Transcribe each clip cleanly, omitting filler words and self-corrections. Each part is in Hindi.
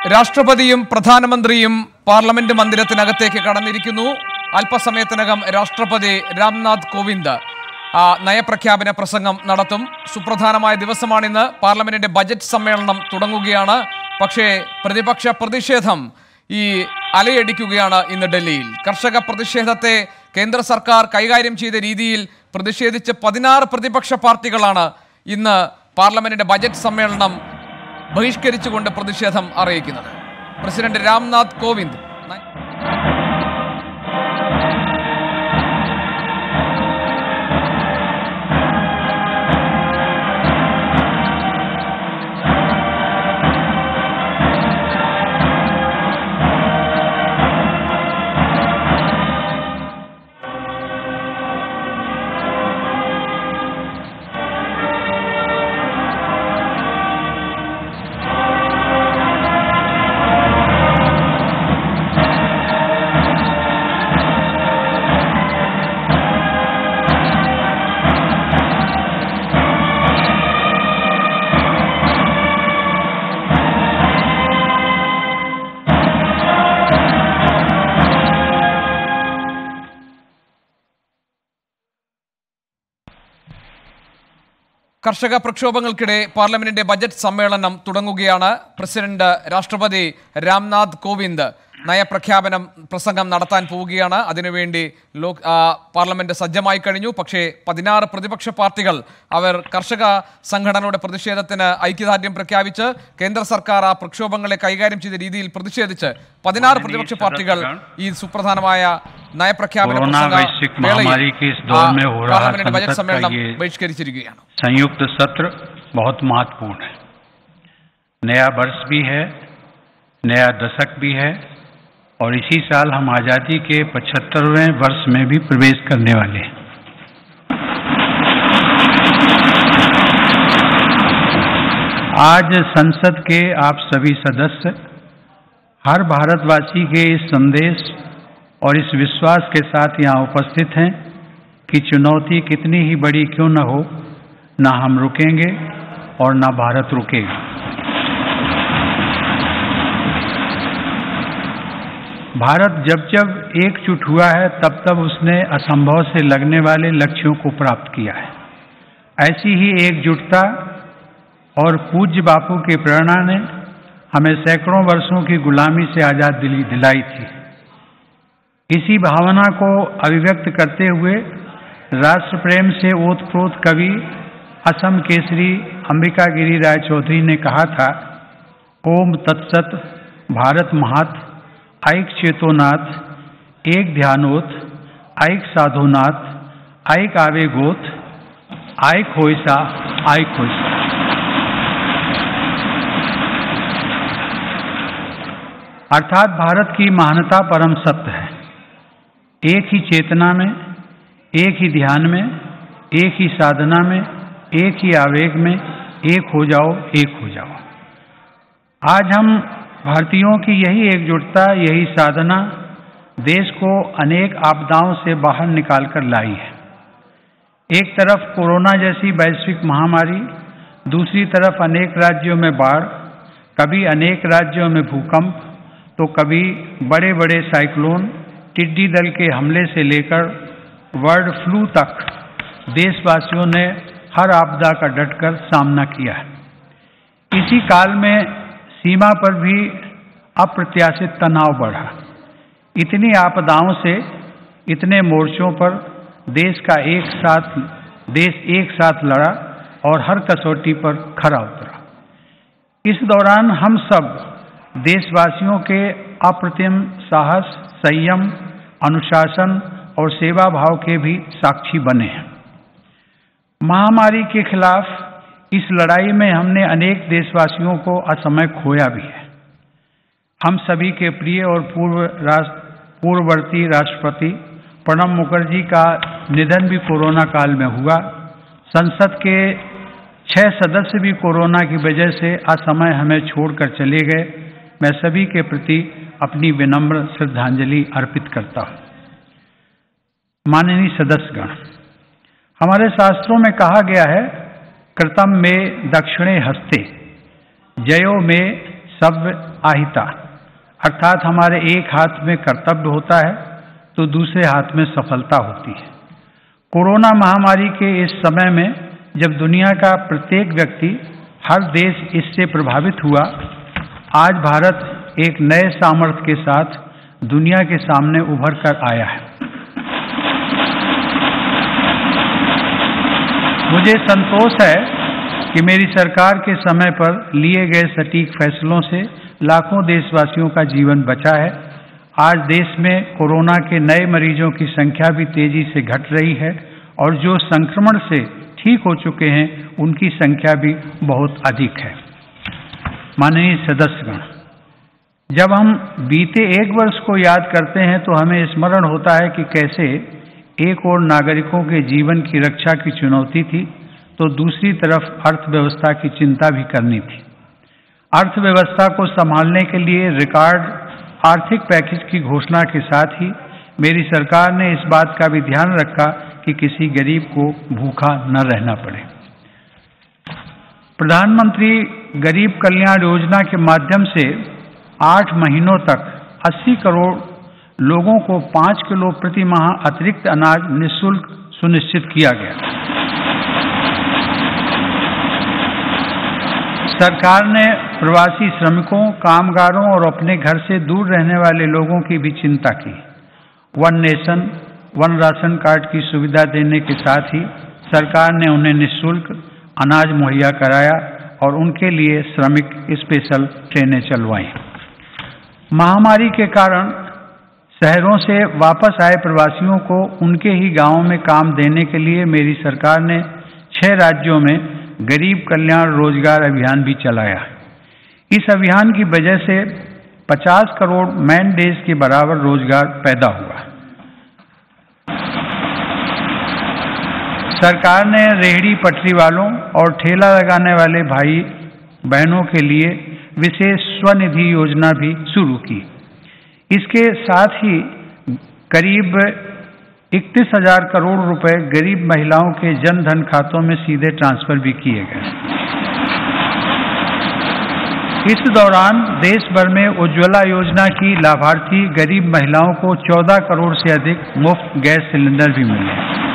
രാഷ്ട്രപതിയും പ്രധാനമന്ത്രിയും പാർലമെന്റ് മന്ദിരത്തിനകത്തേക്ക് കടന്നിരിക്കുന്നു. അല്പസമയത്തിനകം രാഷ്ട്രപതി രാംനാഥ് കോവിന്ദ് നയപ്രഖ്യാപന പ്രസംഗം നടത്തും. സുപ്രധാനമായ ദിവസമാണിന്ന്. പാർലമെന്റിന്റെ ബജറ്റ് സമ്മേളനം തുടങ്ങുകയാണ്. പക്ഷേ പ്രതിപക്ഷ പ്രതിഷേധം അലയടിക്കുകയാണ് ഇന്ന് ഡൽഹിയിൽ. കർഷക പ്രതിഷേധത്തെ കേന്ദ്ര സർക്കാർ കൈകാര്യം ചെയ്ത രീതിയിൽ പ്രതിഷേധിച്ച് 16 പ്രതിപക്ഷ പാർട്ടികളാണ് ഇന്ന് പാർലമെന്റിന്റെ ബജറ്റ് സമ്മേളനം ബഹിഷ്കരിച്ചുകൊണ്ട് പ്രതിഷേധം അറിയിക്കുന്നത്. പ്രസിഡന്റ് രാംനാഥ് കോവിന്ദ് കർഷക പ്രക്ഷോഭങ്ങൾക്കിടെ പാർലമെന്റിന്റെ ബജറ്റ് സമ്മേളനം തുടങ്ങുകയാണ്. പ്രസിഡന്റ് രാഷ്ട്രപതി രാംനാഥ് കോവിന്ദ് നയപ്രഖ്യാപനം പ്രസംഗം നടത്താൻ പോവുകയാണ്. അതിനുവേണ്ടി പാർലമെന്റ് സജ്ജമായി കഴിഞ്ഞു. പക്ഷേ 16 പ്രതിപക്ഷ പാർട്ടികൾ അവർ കർഷക സംഘടനയുടെ പ്രതിഷേധത്തിന് ഐക്യദാർഢ്യം പ്രഖ്യാപിച്ച് കേന്ദ്ര സർക്കാർ ആ പ്രക്ഷോഭങ്ങളെ കൈകാര്യം ചെയ്ത രീതിയിൽ പ്രതിഷേധിച്ച് 16 പ്രതിപക്ഷ പാർട്ടികൾ ഈ സുപ്രധാനമായ നയപ്രഖ്യാപന പാർലമെന്റ് ബജറ്റ് സമ്മേളനം ബഹിഷ്കരിച്ചിരിക്കുകയാണ്. संयुक्त सत्र बहुत महत्वपूर्ण है। नया वर्ष भी है, नया दशक भी है और इसी साल हम आज़ादी के 75वें वर्ष में भी प्रवेश करने वाले हैं। आज संसद के आप सभी सदस्य हर भारतवासी के इस संदेश और इस विश्वास के साथ यहाँ उपस्थित हैं कि चुनौती कितनी ही बड़ी क्यों न हो, ना हम रुकेंगे और ना भारत रुकेगा। भारत जब जब एकजुट हुआ है तब तब उसने असंभव से लगने वाले लक्ष्यों को प्राप्त किया है। ऐसी ही एकजुटता और पूज्य बापू की प्रेरणा ने हमें सैकड़ों वर्षों की गुलामी से आज़ाद दिलाई थी। इसी भावना को अभिव्यक्त करते हुए राष्ट्र प्रेम से ओतप्रोत कवि असम केसरी अंबिका गिरी राय चौधरी ने कहा था, ओम तत्सत भारत महात ऐक चेतोनाथ एक ध्यानोत ऐक साधोनाथ ऐक आवेगोत ऐक होइसा ऐक होइसा। अर्थात भारत की महानता परम सत्य है। एक ही चेतना में, एक ही ध्यान में, एक ही साधना में, एक ही आवेग में एक हो जाओ, एक हो जाओ। आज हम भारतीयों की यही एकजुटता, यही साधना देश को अनेक आपदाओं से बाहर निकाल कर लाई है। एक तरफ कोरोना जैसी वैश्विक महामारी, दूसरी तरफ अनेक राज्यों में बाढ़, कभी अनेक राज्यों में भूकंप, तो कभी बड़े बड़े साइक्लोन, टिड्डी दल के हमले से लेकर बर्ड फ्लू तक देशवासियों ने हर आपदा का डटकर सामना किया है। इसी काल में सीमा पर भी अप्रत्याशित तनाव बढ़ा। इतनी आपदाओं से इतने मोर्चों पर देश एक साथ लड़ा और हर कसौटी पर खरा उतरा। इस दौरान हम सब देशवासियों के अप्रतिम साहस, संयम, अनुशासन और सेवा भाव के भी साक्षी बने हैं। महामारी के खिलाफ इस लड़ाई में हमने अनेक देशवासियों को असमय खोया भी है। हम सभी के प्रिय और पूर्ववर्ती राष्ट्रपति प्रणब मुखर्जी का निधन भी कोरोना काल में हुआ। संसद के 6 सदस्य भी कोरोना की वजह से असमय हमें छोड़कर चले गए। मैं सभी के प्रति अपनी विनम्र श्रद्धांजलि अर्पित करता हूँ। माननीय सदस्यगण, हमारे शास्त्रों में कहा गया है, कृतम में दक्षिणे हस्ते जयो में सव्य आहिता, अर्थात हमारे एक हाथ में कर्तव्य होता है तो दूसरे हाथ में सफलता होती है। कोरोना महामारी के इस समय में जब दुनिया का प्रत्येक व्यक्ति, हर देश इससे प्रभावित हुआ, आज भारत एक नए सामर्थ्य के साथ दुनिया के सामने उभर कर आया है। मुझे संतोष है कि मेरी सरकार के समय पर लिए गए सटीक फैसलों से लाखों देशवासियों का जीवन बचा है। आज देश में कोरोना के नए मरीजों की संख्या भी तेजी से घट रही है और जो संक्रमण से ठीक हो चुके हैं उनकी संख्या भी बहुत अधिक है। माननीय सदस्यगण, जब हम बीते एक वर्ष को याद करते हैं तो हमें स्मरण होता है कि कैसे एक ओर नागरिकों के जीवन की रक्षा की चुनौती थी तो दूसरी तरफ अर्थव्यवस्था की चिंता भी करनी थी। अर्थव्यवस्था को संभालने के लिए रिकॉर्ड आर्थिक पैकेज की घोषणा के साथ ही मेरी सरकार ने इस बात का भी ध्यान रखा कि किसी गरीब को भूखा न रहना पड़े। प्रधानमंत्री गरीब कल्याण योजना के माध्यम से 8 महीनों तक 80 करोड़ लोगों को 5 किलो प्रति माह अतिरिक्त अनाज निःशुल्क सुनिश्चित किया गया। सरकार ने प्रवासी श्रमिकों, कामगारों और अपने घर से दूर रहने वाले लोगों की भी चिंता की। One nation, one ration card की सुविधा देने के साथ ही सरकार ने उन्हें निःशुल्क अनाज मुहैया कराया और उनके लिए श्रमिक स्पेशल ट्रेनें चलवाई। महामारी के कारण शहरों से वापस आए प्रवासियों को उनके ही गांवों में काम देने के लिए मेरी सरकार ने 6 राज्यों में गरीब कल्याण रोजगार अभियान भी चलाया। इस अभियान की वजह से 50 करोड़ मैन डेज के बराबर रोजगार पैदा हुआ। सरकार ने रेहड़ी पटरी वालों और ठेला लगाने वाले भाई बहनों के लिए विशेष स्वनिधि योजना भी शुरू की। इसके साथ ही करीब 31,000 करोड़ रुपए गरीब महिलाओं के जन धन खातों में सीधे ट्रांसफर भी किए गए। इस दौरान देश भर में उज्ज्वला योजना की लाभार्थी गरीब महिलाओं को 14 करोड़ से अधिक मुफ्त गैस सिलेंडर भी मिले।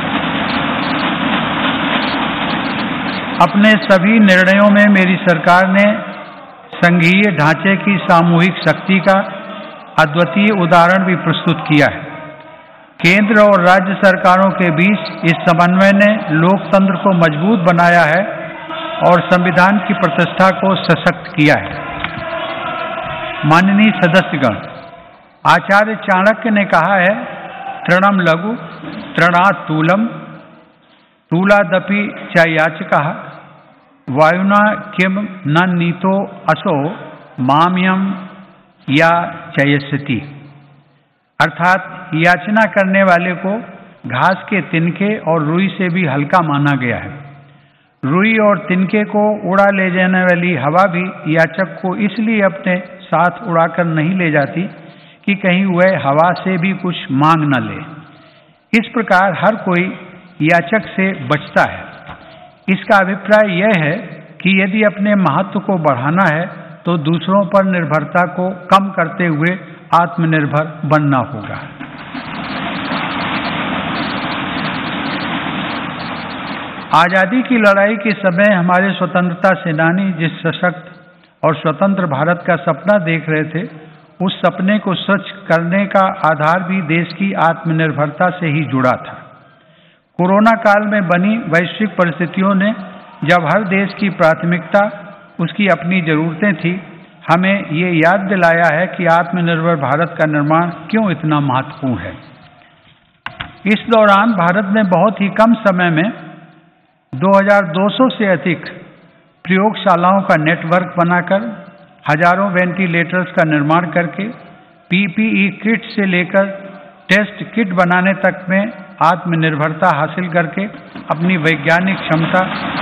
अपने सभी निर्णयों में मेरी सरकार ने संघीय ढांचे की सामूहिक शक्ति का अद्वितीय उदाहरण भी प्रस्तुत किया है। केंद्र और राज्य सरकारों के बीच इस समन्वय ने लोकतंत्र को मजबूत बनाया है और संविधान की प्रतिष्ठा को सशक्त किया है। माननीय सदस्यगण, आचार्य चाणक्य ने कहा है, तृणम लघु तृणात् तूलम तूलादपि च याचकः वायुना किम न नीतो असो माम्यम या चयस्यति। अर्थात याचना करने वाले को घास के तिनके और रुई से भी हल्का माना गया है। रुई और तिनके को उड़ा ले जाने वाली हवा भी याचक को इसलिए अपने साथ उड़ाकर नहीं ले जाती कि कहीं वह हवा से भी कुछ मांग न ले। इस प्रकार हर कोई याचक से बचता है। इसका अभिप्राय यह है कि यदि अपने महत्व को बढ़ाना है तो दूसरों पर निर्भरता को कम करते हुए आत्मनिर्भर बनना होगा। आजादी की लड़ाई के समय हमारे स्वतंत्रता सेनानी जिस सशक्त और स्वतंत्र भारत का सपना देख रहे थे, उस सपने को सच करने का आधार भी देश की आत्मनिर्भरता से ही जुड़ा था। कोरोना काल में बनी वैश्विक परिस्थितियों ने जब हर देश की प्राथमिकता उसकी अपनी जरूरतें थी, हमें ये याद दिलाया है कि आत्मनिर्भर भारत का निर्माण क्यों इतना महत्वपूर्ण है। इस दौरान भारत ने बहुत ही कम समय में 2200 से अधिक प्रयोगशालाओं का नेटवर्क बनाकर हजारों वेंटिलेटर्स का निर्माण करके पीपीई किट से लेकर टेस्ट किट बनाने तक में आत्मनिर्भरता हासिल करके अपनी वैज्ञानिक क्षमता,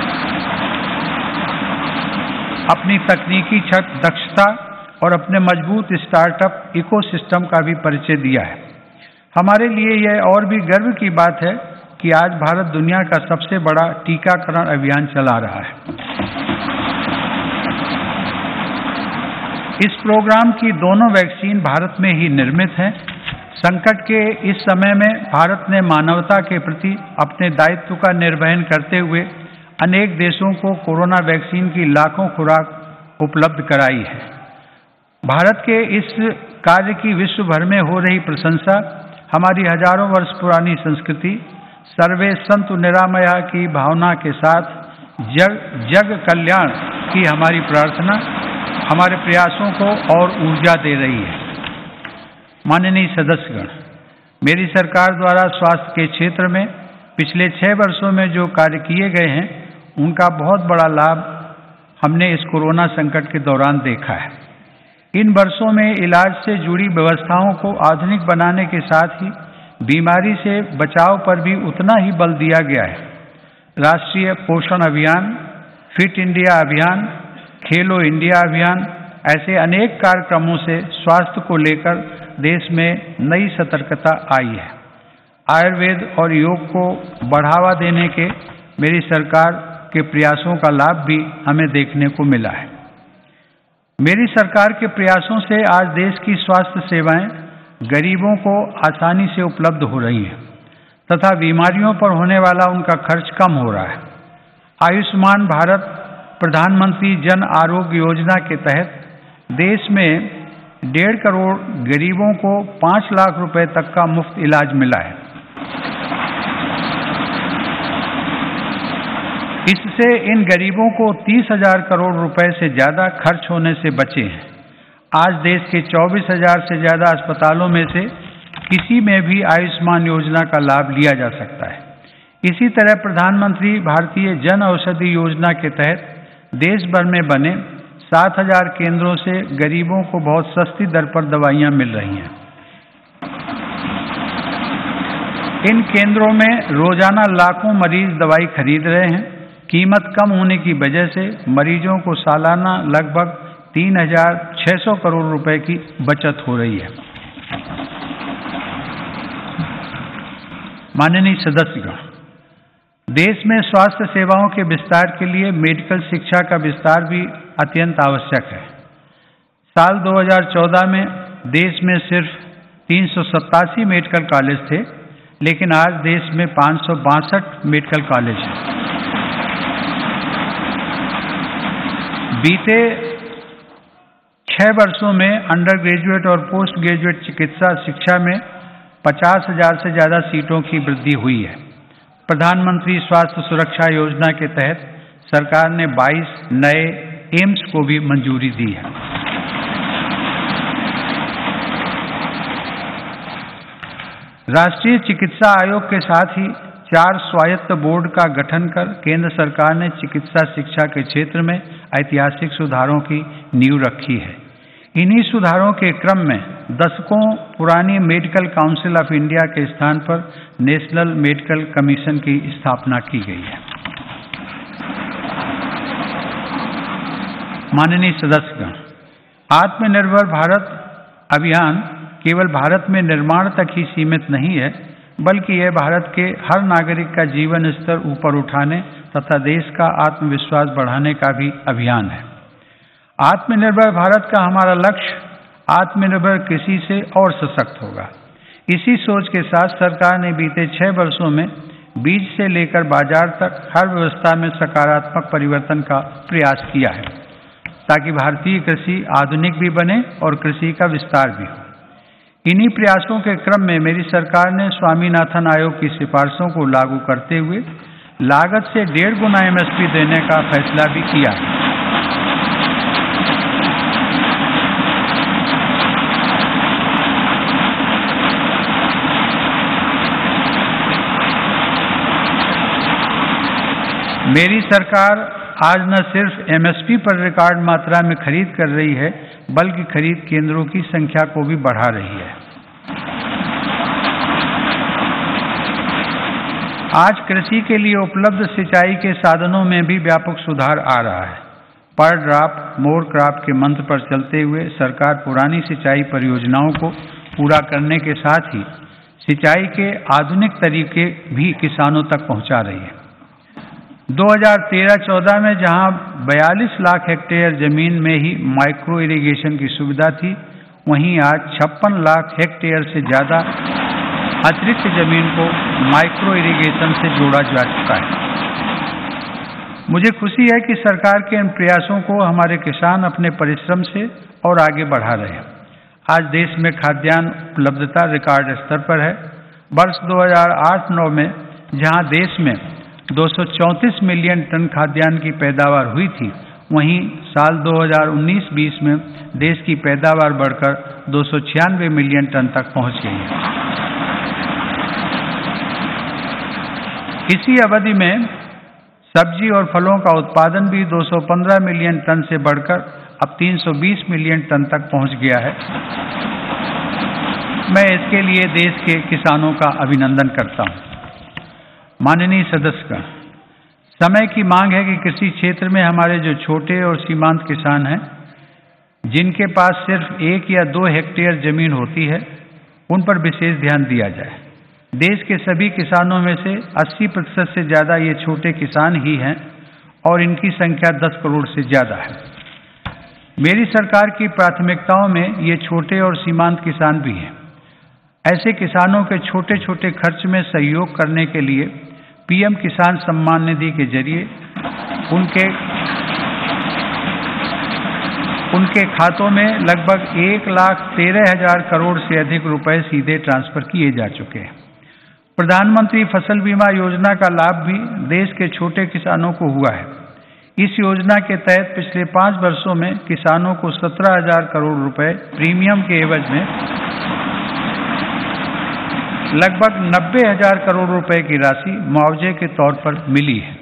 अपनी तकनीकी दक्षता और अपने मजबूत स्टार्टअप इकोसिस्टम का भी परिचय दिया है। हमारे लिए यह और भी गर्व की बात है कि आज भारत दुनिया का सबसे बड़ा टीकाकरण अभियान चला रहा है। इस प्रोग्राम की दोनों वैक्सीन भारत में ही निर्मित हैं। संकट के इस समय में भारत ने मानवता के प्रति अपने दायित्व का निर्वहन करते हुए अनेक देशों को कोरोना वैक्सीन की लाखों खुराक उपलब्ध कराई है। भारत के इस कार्य की विश्व भर में हो रही प्रशंसा हमारी हजारों वर्ष पुरानी संस्कृति सर्वे संतु निरामया की भावना के साथ जग कल्याण की हमारी प्रार्थना हमारे प्रयासों को और ऊर्जा दे रही है। माननीय सदस्यगण, मेरी सरकार द्वारा स्वास्थ्य के क्षेत्र में पिछले 6 वर्षों में जो कार्य किए गए हैं उनका बहुत बड़ा लाभ हमने इस कोरोना संकट के दौरान देखा है। इन वर्षों में इलाज से जुड़ी व्यवस्थाओं को आधुनिक बनाने के साथ ही बीमारी से बचाव पर भी उतना ही बल दिया गया है। राष्ट्रीय पोषण अभियान, फिट इंडिया अभियान, खेलो इंडिया अभियान ऐसे अनेक कार्यक्रमों से स्वास्थ्य को लेकर देश में नई सतर्कता आई है। आयुर्वेद और योग को बढ़ावा देने के मेरी सरकार के प्रयासों का लाभ भी हमें देखने को मिला है। मेरी सरकार के प्रयासों से आज देश की स्वास्थ्य सेवाएं गरीबों को आसानी से उपलब्ध हो रही हैं तथा बीमारियों पर होने वाला उनका खर्च कम हो रहा है। आयुष्मान भारत प्रधानमंत्री जन आरोग्य योजना के तहत देश में 1.5 करोड़ गरीबों को 5 लाख रुपए तक का मुफ्त इलाज मिला है। इससे इन गरीबों को 30,000 करोड़ रुपए से ज्यादा खर्च होने से बचे हैं। आज देश के 24,000 से ज्यादा अस्पतालों में से किसी में भी आयुष्मान योजना का लाभ लिया जा सकता है। इसी तरह प्रधानमंत्री भारतीय जन औषधि योजना के तहत देश भर में बने 7,000 केंद्रों से गरीबों को बहुत सस्ती दर पर दवाइयां मिल रही हैं। इन केंद्रों में रोजाना लाखों मरीज दवाई खरीद रहे हैं। कीमत कम होने की वजह से मरीजों को सालाना लगभग 3,600 करोड़ रुपए की बचत हो रही है। माननीय सदस्यगण, देश में स्वास्थ्य सेवाओं के विस्तार के लिए मेडिकल शिक्षा का विस्तार भी अत्यंत आवश्यक है। साल 2014 में देश में सिर्फ 387 मेडिकल कॉलेज थे, लेकिन आज देश में 562 मेडिकल कॉलेज हैं। बीते 6 वर्षों में अंडर ग्रेजुएट और पोस्ट ग्रेजुएट चिकित्सा शिक्षा में 50,000 से ज्यादा सीटों की वृद्धि हुई है। प्रधानमंत्री स्वास्थ्य सुरक्षा योजना के तहत सरकार ने 22 नए एम्स को भी मंजूरी दी है। राष्ट्रीय चिकित्सा आयोग के साथ ही 4 स्वायत्त बोर्ड का गठन कर केंद्र सरकार ने चिकित्सा शिक्षा के क्षेत्र में ऐतिहासिक सुधारों की नींव रखी है। इन्हीं सुधारों के क्रम में दशकों पुरानी मेडिकल काउंसिल ऑफ इंडिया के स्थान पर नेशनल मेडिकल कमीशन की स्थापना की गई है। माननीय सदस्यगण, आत्मनिर्भर भारत अभियान केवल भारत में निर्माण तक ही सीमित नहीं है, बल्कि यह भारत के हर नागरिक का जीवन स्तर ऊपर उठाने तथा देश का आत्मविश्वास बढ़ाने का भी अभियान है। आत्मनिर्भर भारत का हमारा लक्ष्य आत्मनिर्भर कृषि से और सशक्त होगा। इसी सोच के साथ सरकार ने बीते 6 वर्षों में बीज से लेकर बाजार तक हर व्यवस्था में सकारात्मक परिवर्तन का प्रयास किया है, ताकि भारतीय कृषि आधुनिक भी बने और कृषि का विस्तार भी हो। इन्हीं प्रयासों के क्रम में मेरी सरकार ने स्वामीनाथन आयोग की सिफारिशों को लागू करते हुए लागत से 1.5 गुना MSP देने का फैसला भी किया है। मेरी सरकार आज न सिर्फ MSP पर रिकॉर्ड मात्रा में खरीद कर रही है, बल्कि खरीद केंद्रों की संख्या को भी बढ़ा रही है। आज कृषि के लिए उपलब्ध सिंचाई के साधनों में भी व्यापक सुधार आ रहा है। पर ड्रॉप मोर क्रॉप के मंत्र पर चलते हुए सरकार पुरानी सिंचाई परियोजनाओं को पूरा करने के साथ ही सिंचाई के आधुनिक तरीके भी किसानों तक पहुंचा रही है। 2013-14 में जहां 42 लाख हेक्टेयर जमीन में ही माइक्रो इरिगेशन की सुविधा थी, वहीं आज 56 लाख हेक्टेयर से ज़्यादा अतिरिक्त जमीन को माइक्रो इरिगेशन से जोड़ा जा चुका है। मुझे खुशी है कि सरकार के इन प्रयासों को हमारे किसान अपने परिश्रम से और आगे बढ़ा रहे हैं। आज देश में खाद्यान्न उपलब्धता रिकॉर्ड स्तर पर है। वर्ष 2008-9 में जहां देश में 234 मिलियन टन खाद्यान्न की पैदावार हुई थी, वहीं साल 2019-20 में देश की पैदावार बढ़कर 296 मिलियन टन तक पहुंच गई है। इसी अवधि में सब्जी और फलों का उत्पादन भी 215 मिलियन टन से बढ़कर अब 320 मिलियन टन तक पहुंच गया है। मैं इसके लिए देश के किसानों का अभिनंदन करता हूं। माननीय सदस्यगण, समय की मांग है कि कृषि क्षेत्र में हमारे जो छोटे और सीमांत किसान हैं, जिनके पास सिर्फ 1 या 2 हेक्टेयर जमीन होती है, उन पर विशेष ध्यान दिया जाए। देश के सभी किसानों में से 80% से ज़्यादा ये छोटे किसान ही हैं और इनकी संख्या 10 करोड़ से ज़्यादा है। मेरी सरकार की प्राथमिकताओं में ये छोटे और सीमांत किसान भी हैं। ऐसे किसानों के छोटे छोटे खर्च में सहयोग करने के लिए पीएम किसान सम्मान निधि के जरिए उनके खातों में लगभग 1,13,000 करोड़ से अधिक रुपए सीधे ट्रांसफर किए जा चुके हैं। प्रधानमंत्री फसल बीमा योजना का लाभ भी देश के छोटे किसानों को हुआ है। इस योजना के तहत पिछले 5 वर्षों में किसानों को 17,000 करोड़ रुपए प्रीमियम के एवज में लगभग 90,000 करोड़ रुपए की राशि मुआवजे के तौर पर मिली है।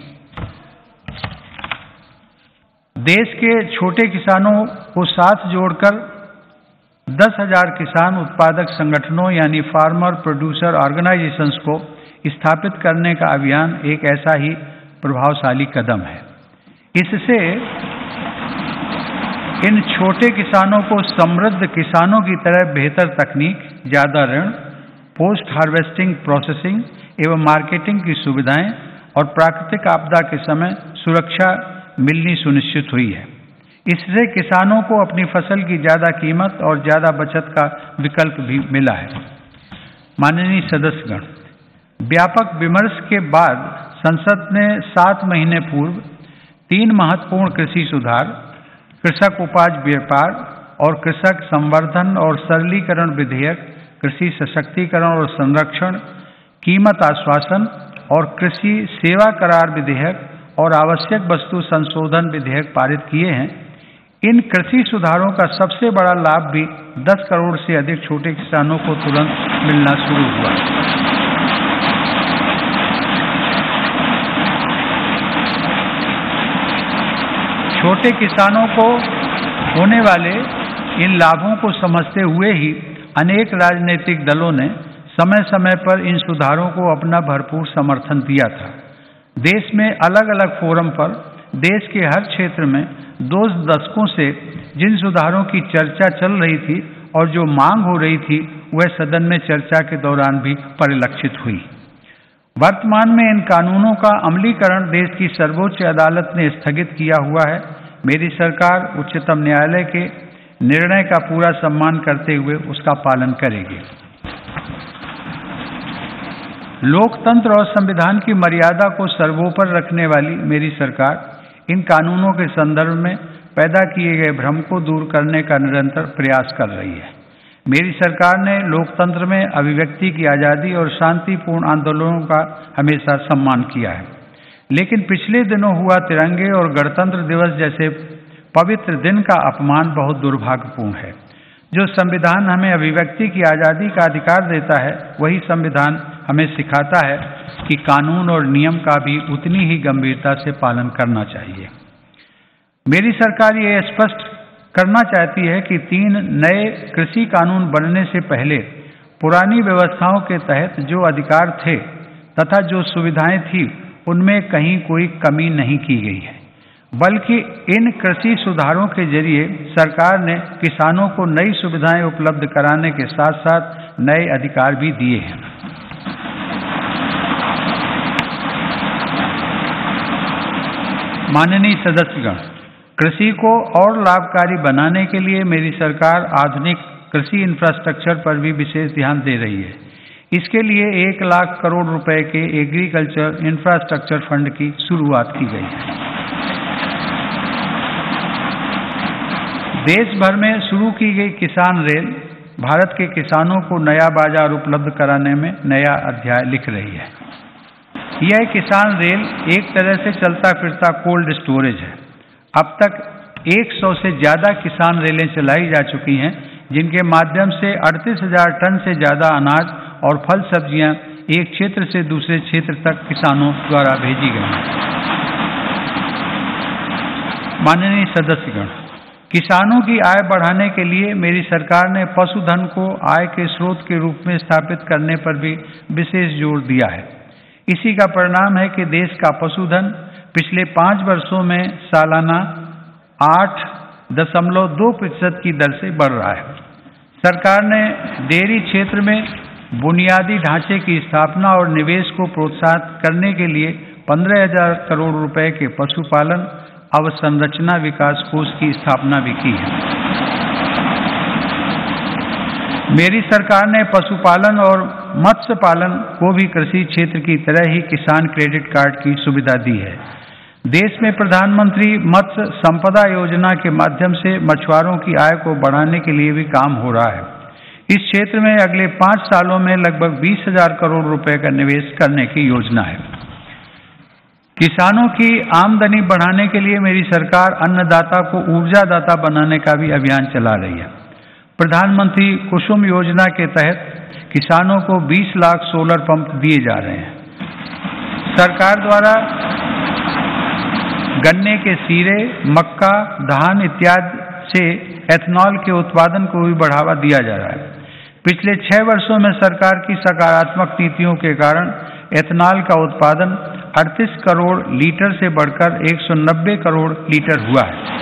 देश के छोटे किसानों को साथ जोड़कर 10,000 किसान उत्पादक संगठनों यानी फार्मर प्रोड्यूसर ऑर्गेनाइजेशंस को स्थापित करने का अभियान एक ऐसा ही प्रभावशाली कदम है। इससे इन छोटे किसानों को समृद्ध किसानों की तरह बेहतर तकनीक, ज़्यादा ऋण, पोस्ट हार्वेस्टिंग प्रोसेसिंग एवं मार्केटिंग की सुविधाएं और प्राकृतिक आपदा के समय सुरक्षा मिलनी सुनिश्चित हुई है। इससे किसानों को अपनी फसल की ज़्यादा कीमत और ज़्यादा बचत का विकल्प भी मिला है। माननीय सदस्यगण, व्यापक विमर्श के बाद संसद ने 7 महीने पूर्व 3 महत्वपूर्ण कृषि सुधार, कृषक उपज व्यापार और कृषक संवर्धन और सरलीकरण विधेयक, कृषि सशक्तिकरण और संरक्षण, कीमत आश्वासन और कृषि सेवा करार विधेयक और आवश्यक वस्तु संशोधन विधेयक पारित किए हैं। इन कृषि सुधारों का सबसे बड़ा लाभ भी 10 करोड़ से अधिक छोटे किसानों को तुरंत मिलना शुरू हुआ। छोटे किसानों को होने वाले इन लाभों को समझते हुए ही अनेक राजनीतिक दलों ने समय समय पर इन सुधारों को अपना भरपूर समर्थन दिया था। देश में अलग अलग फोरम पर देश के हर क्षेत्र में 2 दशकों से जिन सुधारों की चर्चा चल रही थी और जो मांग हो रही थी, वह सदन में चर्चा के दौरान भी परिलक्षित हुई। वर्तमान में इन कानूनों का अमलीकरण देश की सर्वोच्च अदालत ने स्थगित किया हुआ है। मेरी सरकार उच्चतम न्यायालय के निर्णय का पूरा सम्मान करते हुए उसका पालन करेगी। लोकतंत्र और संविधान की मर्यादा को सर्वोपरि रखने वाली मेरी सरकार इन कानूनों के संदर्भ में पैदा किए गए भ्रम को दूर करने का निरंतर प्रयास कर रही है। मेरी सरकार ने लोकतंत्र में अभिव्यक्ति की आज़ादी और शांतिपूर्ण आंदोलनों का हमेशा सम्मान किया है, लेकिन पिछले दिनों हुआ तिरंगे और गणतंत्र दिवस जैसे पवित्र दिन का अपमान बहुत दुर्भाग्यपूर्ण है। जो संविधान हमें अभिव्यक्ति की आज़ादी का अधिकार देता है, वही संविधान हमें सिखाता है कि कानून और नियम का भी उतनी ही गंभीरता से पालन करना चाहिए। मेरी सरकार ये स्पष्ट करना चाहती है कि 3 नए कृषि कानून बनने से पहले पुरानी व्यवस्थाओं के तहत जो अधिकार थे तथा जो सुविधाएं थी, उनमें कहीं कोई कमी नहीं की गई है, बल्कि इन कृषि सुधारों के जरिए सरकार ने किसानों को नई सुविधाएं उपलब्ध कराने के साथ साथ नए अधिकार भी दिए हैं। माननीय सदस्यगण, कृषि को और लाभकारी बनाने के लिए मेरी सरकार आधुनिक कृषि इंफ्रास्ट्रक्चर पर भी विशेष ध्यान दे रही है। इसके लिए 1 लाख करोड़ रुपए के एग्रीकल्चर इंफ्रास्ट्रक्चर फंड की शुरुआत की गई है। देश भर में शुरू की गई किसान रेल भारत के किसानों को नया बाजार उपलब्ध कराने में नया अध्याय लिख रही है। यह किसान रेल एक तरह से चलता फिरता कोल्ड स्टोरेज है। अब तक 100 से ज्यादा किसान रेलें चलाई जा चुकी हैं, जिनके माध्यम से 38,000 टन से ज्यादा अनाज और फल सब्जियां एक क्षेत्र से दूसरे क्षेत्र तक किसानों द्वारा भेजी गई हैं। माननीय सदस्यगण, किसानों की आय बढ़ाने के लिए मेरी सरकार ने पशुधन को आय के स्रोत के रूप में स्थापित करने पर भी विशेष जोर दिया है। इसी का परिणाम है कि देश का पशुधन पिछले 5 वर्षों में सालाना 8.2% की दर से बढ़ रहा है। सरकार ने डेयरी क्षेत्र में बुनियादी ढांचे की स्थापना और निवेश को प्रोत्साहित करने के लिए 15,000 करोड़ रुपए के पशुपालन अवसंरचना विकास कोष की स्थापना भी की है। मेरी सरकार ने पशुपालन और मत्स्य पालन को भी कृषि क्षेत्र की तरह ही किसान क्रेडिट कार्ड की सुविधा दी है। देश में प्रधानमंत्री मत्स्य संपदा योजना के माध्यम से मछुआरों की आय को बढ़ाने के लिए भी काम हो रहा है। इस क्षेत्र में अगले 5 सालों में लगभग 20,000 करोड़ रुपए का निवेश करने की योजना है। किसानों की आमदनी बढ़ाने के लिए मेरी सरकार अन्नदाता को ऊर्जादाता बनाने का भी अभियान चला रही है। प्रधानमंत्री कुसुम योजना के तहत किसानों को 20 लाख सोलर पंप दिए जा रहे हैं। सरकार द्वारा गन्ने के सीरे, मक्का, धान इत्यादि से एथनॉल के उत्पादन को भी बढ़ावा दिया जा रहा है। पिछले 6 वर्षों में सरकार की सकारात्मक नीतियों के कारण एथनॉल का उत्पादन 38 करोड़ लीटर से बढ़कर 190 करोड़ लीटर हुआ है।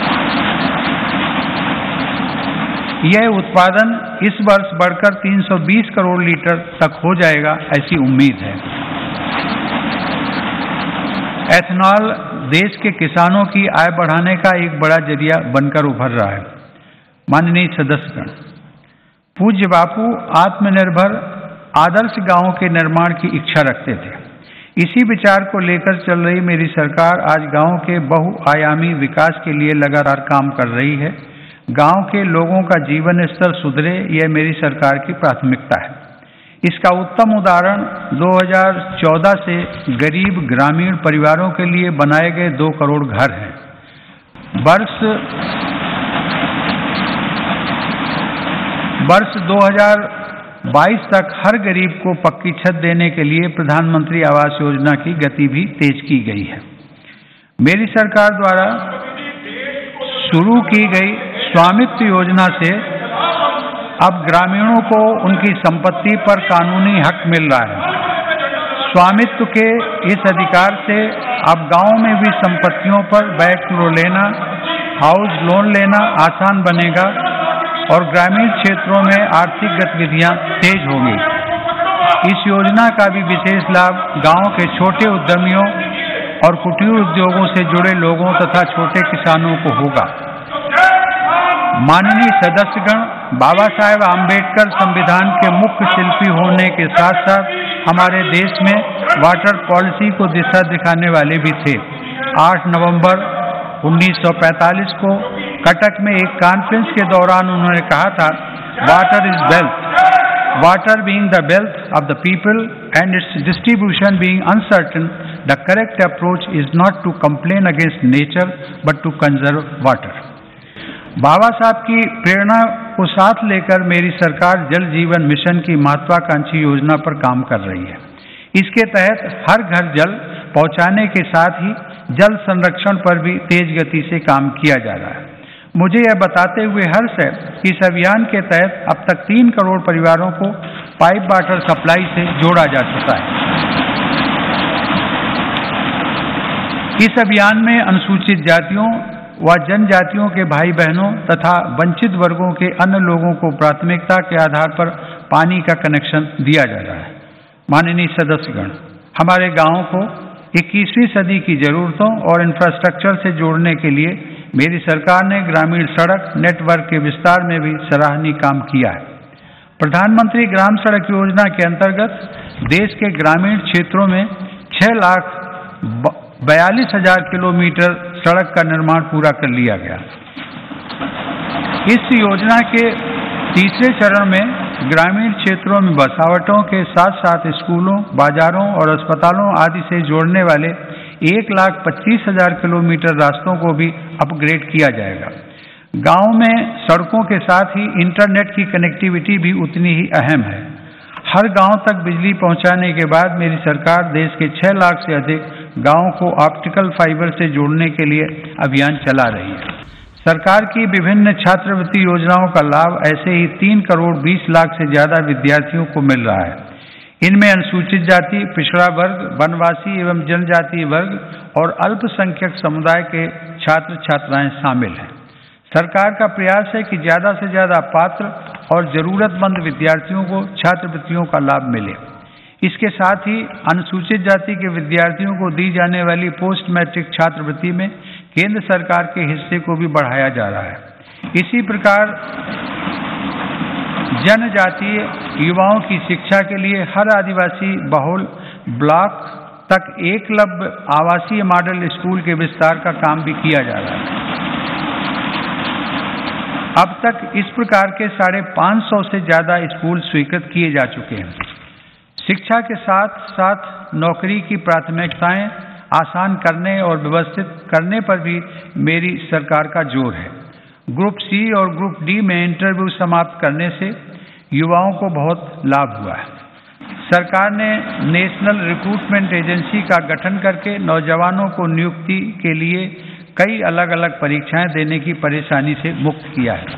यह उत्पादन इस वर्ष बढ़कर 320 करोड़ लीटर तक हो जाएगा, ऐसी उम्मीद है। एथनॉल देश के किसानों की आय बढ़ाने का एक बड़ा जरिया बनकर उभर रहा है। माननीय सदस्यगण, पूज्य बापू आत्मनिर्भर आदर्श गांवों के निर्माण की इच्छा रखते थे। इसी विचार को लेकर चल रही मेरी सरकार आज गांव के बहुआयामी विकास के लिए लगातार काम कर रही है। गांव के लोगों का जीवन स्तर सुधरे, यह मेरी सरकार की प्राथमिकता है। इसका उत्तम उदाहरण 2014 से गरीब ग्रामीण परिवारों के लिए बनाए गए 2 करोड़ घर हैं। वर्ष 2022 तक हर गरीब को पक्की छत देने के लिए प्रधानमंत्री आवास योजना की गति भी तेज की गई है। मेरी सरकार द्वारा शुरू की गई स्वामित्व योजना से अब ग्रामीणों को उनकी संपत्ति पर कानूनी हक मिल रहा है। स्वामित्व के इस अधिकार से अब गांव में भी संपत्तियों पर बैंक लोन लेना, हाउस लोन लेना आसान बनेगा और ग्रामीण क्षेत्रों में आर्थिक गतिविधियां तेज होंगी। इस योजना का भी विशेष लाभ गांव के छोटे उद्यमियों और कुटीर उद्योगों से जुड़े लोगों तथा छोटे किसानों को होगा। माननीय सदस्यगण, बाबा साहेब आम्बेडकर संविधान के मुख्य शिल्पी होने के साथ साथ हमारे देश में वाटर पॉलिसी को दिशा दिखाने वाले भी थे। 8 नवंबर 1945 को कटक में एक कॉन्फ्रेंस के दौरान उन्होंने कहा था, water is wealth, water being the wealth of the people and its distribution being uncertain, the correct approach is not to complain against nature but to conserve water. Babasaheb की प्रेरणा को साथ लेकर मेरी सरकार जल जीवन मिशन की महत्वाकांक्षी योजना पर काम कर रही है। इसके तहत हर घर जल पहुंचाने के साथ ही जल संरक्षण पर भी तेज गति से काम किया जा रहा है। मुझे यह बताते हुए हर्ष है कि इस अभियान के तहत अब तक 3 करोड़ परिवारों को पाइप वाटर सप्लाई से जोड़ा जा चुका है। इस अभियान में अनुसूचित जातियों व जनजातियों के भाई बहनों तथा वंचित वर्गों के अन्य लोगों को प्राथमिकता के आधार पर पानी का कनेक्शन दिया जा रहा है। माननीय सदस्यगण, हमारे गांवों को 21वीं सदी की जरूरतों और इंफ्रास्ट्रक्चर से जोड़ने के लिए मेरी सरकार ने ग्रामीण सड़क नेटवर्क के विस्तार में भी सराहनीय काम किया है। प्रधानमंत्री ग्राम सड़क योजना के अंतर्गत देश के ग्रामीण क्षेत्रों में 6,42,000 किलोमीटर सड़क का निर्माण पूरा कर लिया गया। इस योजना के तीसरे चरण में ग्रामीण क्षेत्रों में बसावटों के साथ साथ स्कूलों, बाजारों और अस्पतालों आदि से जोड़ने वाले 1,25,000 किलोमीटर रास्तों को भी अपग्रेड किया जाएगा। गांव में सड़कों के साथ ही इंटरनेट की कनेक्टिविटी भी उतनी ही अहम है। हर गांव तक बिजली पहुंचाने के बाद मेरी सरकार देश के 6 लाख से अधिक गांवों को ऑप्टिकल फाइबर से जोड़ने के लिए अभियान चला रही है। सरकार की विभिन्न छात्रवृत्ति योजनाओं का लाभ ऐसे ही 3 करोड़ 20 लाख से ज्यादा विद्यार्थियों को मिल रहा है। इनमें अनुसूचित जाति, पिछड़ा वर्ग, वनवासी एवं जनजातीय वर्ग और अल्पसंख्यक समुदाय के छात्र छात्राएं शामिल हैं। सरकार का प्रयास है कि ज्यादा से ज्यादा पात्र और जरूरतमंद विद्यार्थियों को छात्रवृत्तियों का लाभ मिले। इसके साथ ही अनुसूचित जाति के विद्यार्थियों को दी जाने वाली पोस्ट मैट्रिक छात्रवृत्ति में केंद्र सरकार के हिस्से को भी बढ़ाया जा रहा है। इसी प्रकार जनजातीय युवाओं की शिक्षा के लिए हर आदिवासी बहुल ब्लॉक तक एकलव्य आवासीय मॉडल स्कूल के विस्तार का काम भी किया जा रहा है। अब तक इस प्रकार के 550 से ज्यादा स्कूल स्वीकृत किए जा चुके हैं। शिक्षा के साथ साथ नौकरी की प्राथमिकताएं आसान करने और व्यवस्थित करने पर भी मेरी सरकार का जोर है। ग्रुप सी और ग्रुप डी में इंटरव्यू समाप्त करने से युवाओं को बहुत लाभ हुआ है। सरकार ने नेशनल रिक्रूटमेंट एजेंसी का गठन करके नौजवानों को नियुक्ति के लिए कई अलग अलग परीक्षाएं देने की परेशानी से मुक्त किया है।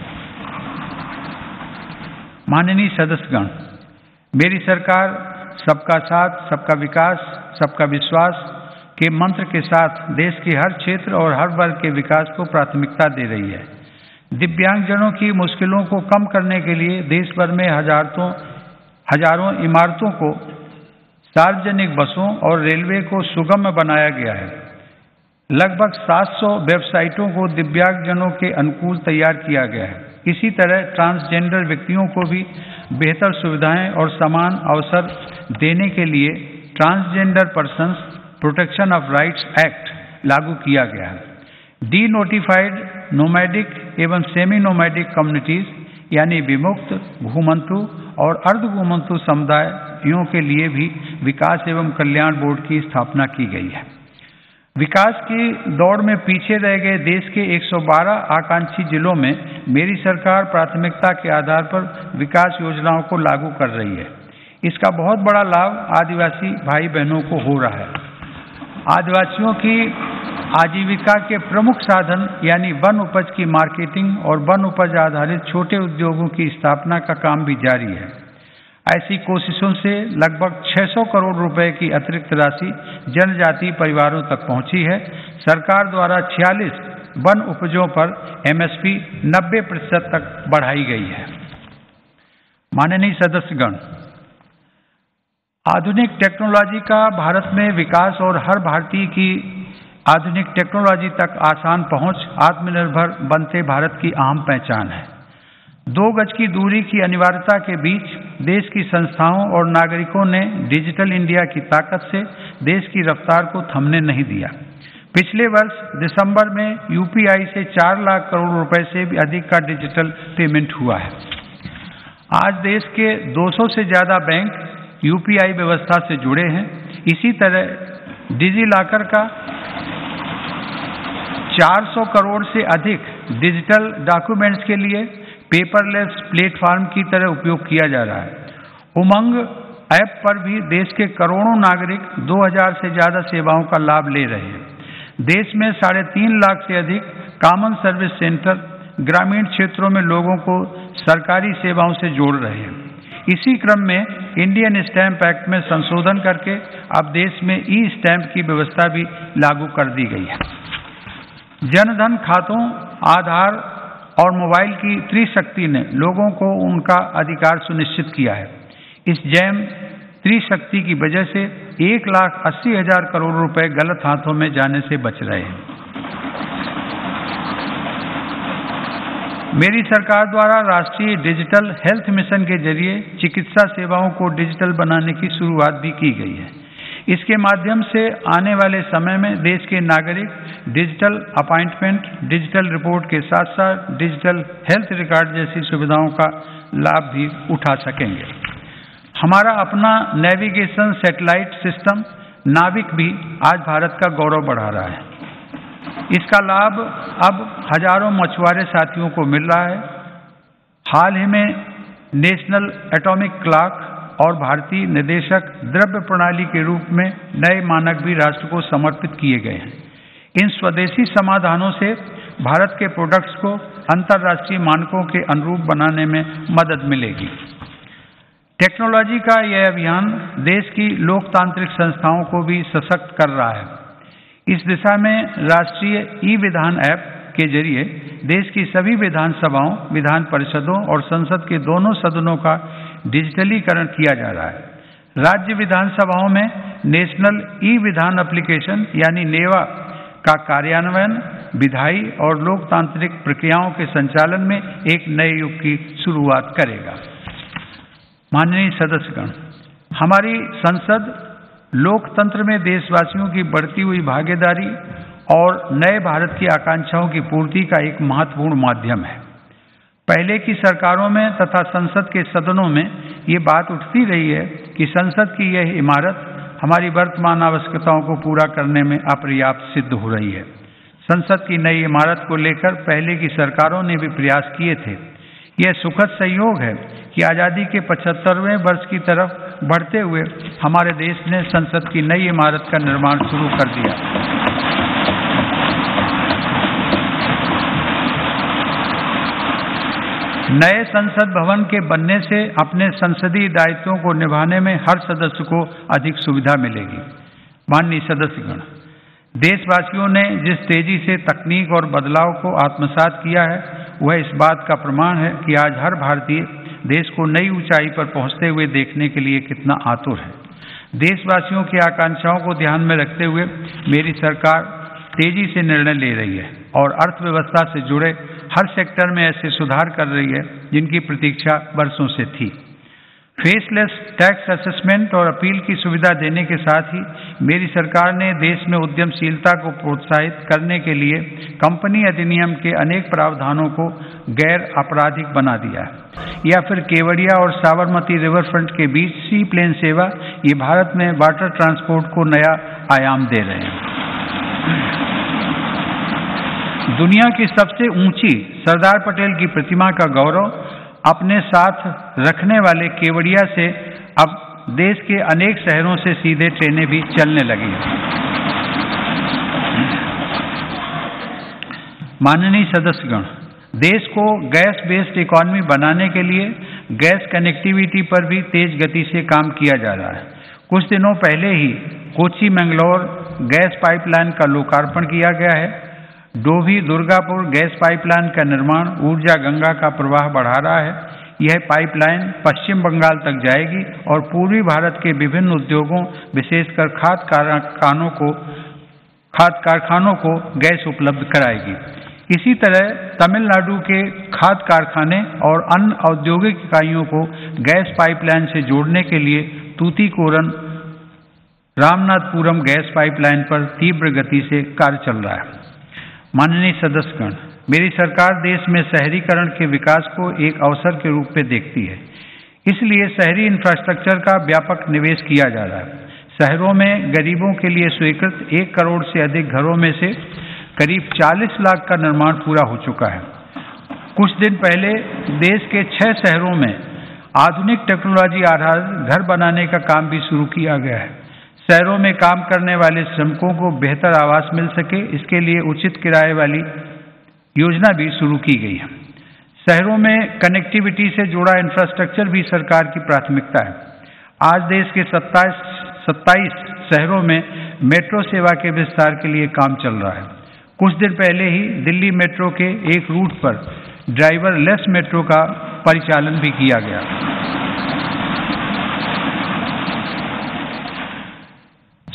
माननीय सदस्यगण, मेरी सरकार सबका साथ, सबका विकास, सबका विश्वास के मंत्र के साथ देश के हर क्षेत्र और हर वर्ग के विकास को प्राथमिकता दे रही है। दिव्यांगजनों की मुश्किलों को कम करने के लिए देश भर में हजारों इमारतों को, सार्वजनिक बसों और रेलवे को सुगम बनाया गया है। लगभग 700 वेबसाइटों को दिव्यांगजनों के अनुकूल तैयार किया गया है। इसी तरह ट्रांसजेंडर व्यक्तियों को भी बेहतर सुविधाएं और समान अवसर देने के लिए transgender persons protection of rights act लागू किया गया है। डी नोटिफाइड नोमैडिक एवं सेमी नोमैडिक कम्युनिटीज यानी विमुक्त, घुमंतु और अर्ध घुमंतु समुदायों के लिए भी विकास एवं कल्याण बोर्ड की स्थापना की गई है। विकास की दौड़ में पीछे रह गए देश के 112 आकांक्षी जिलों में मेरी सरकार प्राथमिकता के आधार पर विकास योजनाओं को लागू कर रही है। इसका बहुत बड़ा लाभ आदिवासी भाई बहनों को हो रहा है। आदिवासियों की आजीविका के प्रमुख साधन यानी वन उपज की मार्केटिंग और वन उपज आधारित छोटे उद्योगों की स्थापना का काम भी जारी है। ऐसी कोशिशों से लगभग 600 करोड़ रुपए की अतिरिक्त राशि जनजातीय परिवारों तक पहुंची है। सरकार द्वारा 46 वन उपजों पर एमएसपी 90% तक बढ़ाई गई है। माननीय सदस्यगण, आधुनिक टेक्नोलॉजी का भारत में विकास और हर भारतीय की आधुनिक टेक्नोलॉजी तक आसान पहुंच आत्मनिर्भर बनते भारत की अहम पहचान है। 2 गज की दूरी की अनिवार्यता के बीच देश की संस्थाओं और नागरिकों ने डिजिटल इंडिया की ताकत से देश की रफ्तार को थमने नहीं दिया। पिछले वर्ष दिसंबर में यूपीआई से 4 लाख करोड़ रुपए से भी अधिक का डिजिटल पेमेंट हुआ है। आज देश के 200 से ज्यादा बैंक यूपीआई व्यवस्था से जुड़े हैं। इसी तरह डिजी लॉकर का 400 करोड़ से अधिक डिजिटल डॉक्यूमेंट्स के लिए पेपरलेस प्लेटफॉर्म की तरह उपयोग किया जा रहा है। उमंग ऐप पर भी देश के करोड़ों नागरिक 2000 से ज्यादा सेवाओं का लाभ ले रहे हैं। देश में 3.5 लाख से अधिक कॉमन सर्विस सेंटर ग्रामीण क्षेत्रों में लोगों को सरकारी सेवाओं से जोड़ रहे हैं। इसी क्रम में इंडियन स्टैंप एक्ट में संशोधन करके अब देश में ई स्टैंप की व्यवस्था भी लागू कर दी गई है। जनधन खातों, आधार और मोबाइल की त्रिशक्ति ने लोगों को उनका अधिकार सुनिश्चित किया है। इस जैम स्त्री शक्ति की वजह से 1,80,000 करोड़ रुपए गलत हाथों में जाने से बच रहे हैं। मेरी सरकार द्वारा राष्ट्रीय डिजिटल हेल्थ मिशन के जरिए चिकित्सा सेवाओं को डिजिटल बनाने की शुरुआत भी की गई है। इसके माध्यम से आने वाले समय में देश के नागरिक डिजिटल अपॉइंटमेंट, डिजिटल रिपोर्ट के साथ साथ डिजिटल हेल्थ रिकॉर्ड जैसी सुविधाओं का लाभ भी उठा सकेंगे। हमारा अपना नेविगेशन सैटेलाइट सिस्टम नाविक भी आज भारत का गौरव बढ़ा रहा है। इसका लाभ अब हजारों मछुआरे साथियों को मिल रहा है। हाल ही में नेशनल एटॉमिक क्लॉक और भारतीय निर्देशक द्रव्य प्रणाली के रूप में नए मानक भी राष्ट्र को समर्पित किए गए हैं। इन स्वदेशी समाधानों से भारत के प्रोडक्ट्स को अंतर्राष्ट्रीय मानकों के अनुरूप बनाने में मदद मिलेगी। टेक्नोलॉजी का यह अभियान देश की लोकतांत्रिक संस्थाओं को भी सशक्त कर रहा है। इस दिशा में राष्ट्रीय ई-विधान ऐप के जरिए देश की सभी विधानसभाओं, विधान परिषदों और संसद के दोनों सदनों का डिजिटलीकरण किया जा रहा है। राज्य विधानसभाओं में नेशनल ई-विधान एप्लीकेशन यानी नेवा का कार्यान्वयन विधायी और लोकतांत्रिक प्रक्रियाओं के संचालन में एक नए युग की शुरुआत करेगा। माननीय सदस्यगण, हमारी संसद लोकतंत्र में देशवासियों की बढ़ती हुई भागीदारी और नए भारत की आकांक्षाओं की पूर्ति का एक महत्वपूर्ण माध्यम है। पहले की सरकारों में तथा संसद के सदनों में ये बात उठती रही है कि संसद की यह इमारत हमारी वर्तमान आवश्यकताओं को पूरा करने में अपर्याप्त सिद्ध हो रही है। संसद की नई इमारत को लेकर पहले की सरकारों ने भी प्रयास किए थे। यह सुखद संयोग है कि आज़ादी के 75वें वर्ष की तरफ बढ़ते हुए हमारे देश ने संसद की नई इमारत का निर्माण शुरू कर दिया। नए संसद भवन के बनने से अपने संसदीय दायित्वों को निभाने में हर सदस्य को अधिक सुविधा मिलेगी। माननीय सदस्यगण, देशवासियों ने जिस तेजी से तकनीक और बदलाव को आत्मसात किया है वह इस बात का प्रमाण है कि आज हर भारतीय देश को नई ऊंचाई पर पहुंचते हुए देखने के लिए कितना आतुर है। देशवासियों की आकांक्षाओं को ध्यान में रखते हुए मेरी सरकार तेजी से निर्णय ले रही है और अर्थव्यवस्था से जुड़े हर सेक्टर में ऐसे सुधार कर रही है जिनकी प्रतीक्षा वर्षों से थी। फेसलेस टैक्स असेसमेंट और अपील की सुविधा देने के साथ ही मेरी सरकार ने देश में उद्यमशीलता को प्रोत्साहित करने के लिए कंपनी अधिनियम के अनेक प्रावधानों को गैर आपराधिक बना दिया है। या फिर केवड़िया और साबरमती रिवर फ्रंट के बीच सी प्लेन सेवा, ये भारत में वाटर ट्रांसपोर्ट को नया आयाम दे रहे हैं। दुनिया की सबसे ऊंची सरदार पटेल की प्रतिमा का गौरव अपने साथ रखने वाले केवड़िया से अब देश के अनेक शहरों से सीधे ट्रेनें भी चलने लगी हैं। माननीय सदस्यगण, देश को गैस बेस्ड इकोनॉमी बनाने के लिए गैस कनेक्टिविटी पर भी तेज गति से काम किया जा रहा है। कुछ दिनों पहले ही कोच्चि मैंगलोर गैस पाइपलाइन का लोकार्पण किया गया है। डोभी दुर्गापुर गैस पाइपलाइन का निर्माण ऊर्जा गंगा का प्रवाह बढ़ा रहा है। यह पाइपलाइन पश्चिम बंगाल तक जाएगी और पूर्वी भारत के विभिन्न उद्योगों, विशेषकर खाद कारखानों को गैस उपलब्ध कराएगी। इसी तरह तमिलनाडु के खाद कारखाने और अन्य औद्योगिक इकाइयों को गैस पाइपलाइन से जोड़ने के लिए तूतीकोरन रामनाथपुरम गैस पाइपलाइन पर तीव्र गति से कार्य चल रहा है। माननीय सदस्यगण, मेरी सरकार देश में शहरीकरण के विकास को एक अवसर के रूप में देखती है। इसलिए शहरी इंफ्रास्ट्रक्चर का व्यापक निवेश किया जा रहा है। शहरों में गरीबों के लिए स्वीकृत 1 करोड़ से अधिक घरों में से करीब 40 लाख का निर्माण पूरा हो चुका है। कुछ दिन पहले देश के 6 शहरों में आधुनिक टेक्नोलॉजी आधारित घर बनाने का काम भी शुरू किया गया है। शहरों में काम करने वाले श्रमिकों को बेहतर आवास मिल सके, इसके लिए उचित किराए वाली योजना भी शुरू की गई है। शहरों में कनेक्टिविटी से जुड़ा इंफ्रास्ट्रक्चर भी सरकार की प्राथमिकता है। आज देश के 27 शहरों में मेट्रो सेवा के विस्तार के लिए काम चल रहा है। कुछ दिन पहले ही दिल्ली मेट्रो के एक रूट पर ड्राइवरलेस मेट्रो का परिचालन भी किया गया।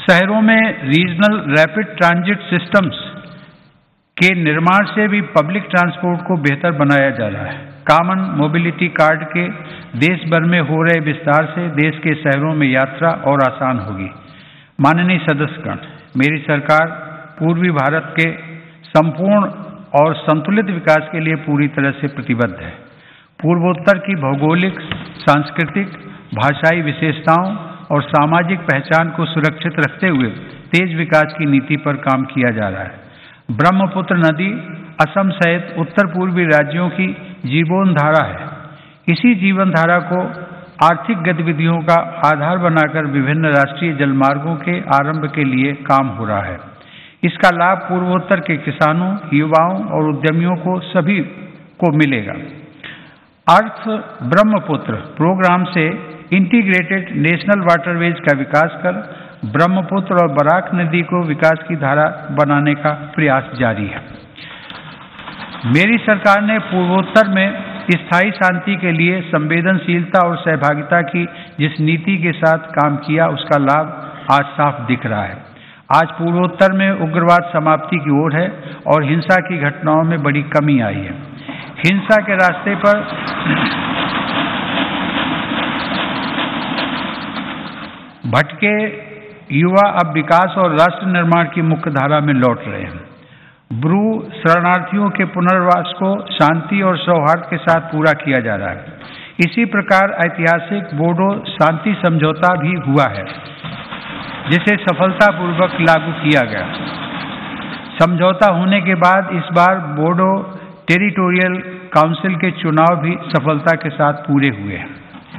शहरों में रीजनल रैपिड ट्रांजिट सिस्टम्स के निर्माण से भी पब्लिक ट्रांसपोर्ट को बेहतर बनाया जा रहा है। कॉमन मोबिलिटी कार्ड के देश भर में हो रहे विस्तार से देश के शहरों में यात्रा और आसान होगी। माननीय सदस्यगण, मेरी सरकार पूर्वी भारत के संपूर्ण और संतुलित विकास के लिए पूरी तरह से प्रतिबद्ध है। पूर्वोत्तर की भौगोलिक, सांस्कृतिक, भाषाई विशेषताओं और सामाजिक पहचान को सुरक्षित रखते हुए तेज विकास की नीति पर काम किया जा रहा है। ब्रह्मपुत्र नदी असम सहित उत्तर पूर्वी राज्यों की जीवन धारा है। इसी जीवन धारा को आर्थिक गतिविधियों का आधार बनाकर विभिन्न राष्ट्रीय जलमार्गों के आरंभ के लिए काम हो रहा है। इसका लाभ पूर्वोत्तर के किसानों, युवाओं और उद्यमियों को सभी को मिलेगा। अर्थ ब्रह्मपुत्र प्रोग्राम से इंटीग्रेटेड नेशनल वाटरवेज का विकास कर ब्रह्मपुत्र और बराक नदी को विकास की धारा बनाने का प्रयास जारी है। मेरी सरकार ने पूर्वोत्तर में स्थायी शांति के लिए संवेदनशीलता और सहभागिता की जिस नीति के साथ काम किया, उसका लाभ आज साफ दिख रहा है। आज पूर्वोत्तर में उग्रवाद समाप्ति की ओर है और हिंसा की घटनाओं में बड़ी कमी आई है। हिंसा के रास्ते पर भटके युवा अब विकास और राष्ट्र निर्माण की मुख्य धारा में लौट रहे हैं। ब्रू शरणार्थियों के पुनर्वास को शांति और सौहार्द के साथ पूरा किया जा रहा है। इसी प्रकार ऐतिहासिक बोडो शांति समझौता भी हुआ है, जिसे सफलतापूर्वक लागू किया गया। समझौता होने के बाद इस बार बोडो टेरिटोरियल काउंसिल के चुनाव भी सफलता के साथ पूरे हुए हैं।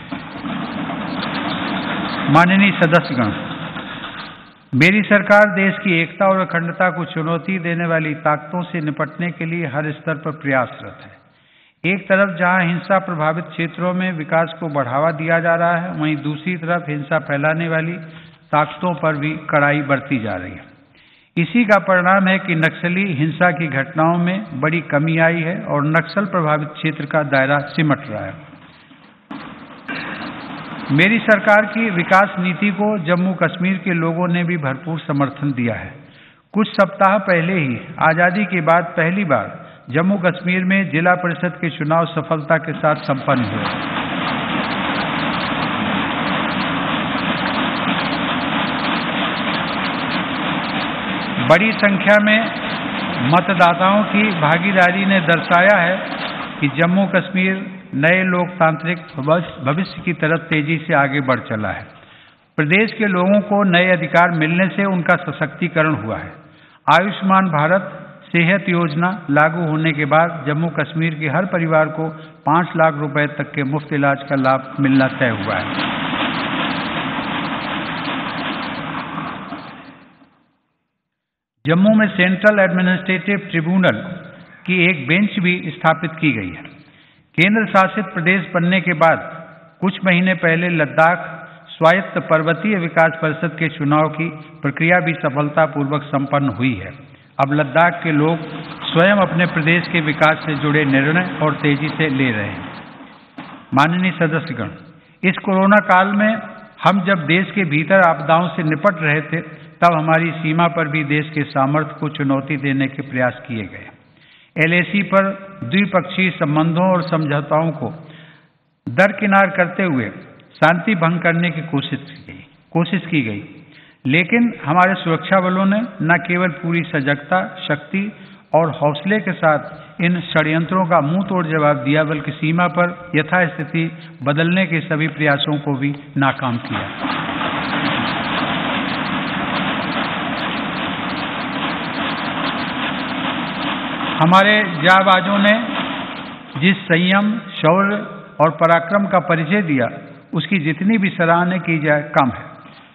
माननीय सदस्यगण, मेरी सरकार देश की एकता और अखंडता को चुनौती देने वाली ताकतों से निपटने के लिए हर स्तर पर प्रयासरत है। एक तरफ जहां हिंसा प्रभावित क्षेत्रों में विकास को बढ़ावा दिया जा रहा है, वहीं दूसरी तरफ हिंसा फैलाने वाली ताकतों पर भी कड़ाई बरती जा रही है। इसी का परिणाम है कि नक्सली हिंसा की घटनाओं में बड़ी कमी आई है और नक्सल प्रभावित क्षेत्र का दायरा सिमट रहा है। मेरी सरकार की विकास नीति को जम्मू कश्मीर के लोगों ने भी भरपूर समर्थन दिया है। कुछ सप्ताह पहले ही आज़ादी के बाद पहली बार जम्मू कश्मीर में जिला परिषद के चुनाव सफलता के साथ संपन्न हुए। बड़ी संख्या में मतदाताओं की भागीदारी ने दर्शाया है कि जम्मू कश्मीर नए लोकतांत्रिक भविष्य की तरफ तेजी से आगे बढ़ चला है। प्रदेश के लोगों को नए अधिकार मिलने से उनका सशक्तिकरण हुआ है। आयुष्मान भारत सेहत योजना लागू होने के बाद जम्मू कश्मीर के हर परिवार को 5 लाख रुपए तक के मुफ्त इलाज का लाभ मिलना तय हुआ है। जम्मू में सेंट्रल एडमिनिस्ट्रेटिव ट्रिब्यूनल की एक बेंच भी स्थापित की गई है। केंद्र शासित प्रदेश बनने के बाद कुछ महीने पहले लद्दाख स्वायत्त पर्वतीय विकास परिषद के चुनाव की प्रक्रिया भी सफलतापूर्वक संपन्न हुई है। अब लद्दाख के लोग स्वयं अपने प्रदेश के विकास से जुड़े निर्णय और तेजी से ले रहे हैं। माननीय सदस्यगण, इस कोरोना काल में हम जब देश के भीतर आपदाओं से निपट रहे थे, तब हमारी सीमा पर भी देश के सामर्थ्य को चुनौती देने के प्रयास किए गए। LAC पर द्विपक्षीय संबंधों और समझौताओं को दरकिनार करते हुए शांति भंग करने की कोशिश की गई, लेकिन हमारे सुरक्षा बलों ने न केवल पूरी सजगता, शक्ति और हौसले के साथ इन षड्यंत्रों का मुंह तोड़ जवाब दिया, बल्कि सीमा पर यथास्थिति बदलने के सभी प्रयासों को भी नाकाम किया। हमारे जाबाजों ने जिस संयम, शौर्य और पराक्रम का परिचय दिया, उसकी जितनी भी सराहना की जाए कम है।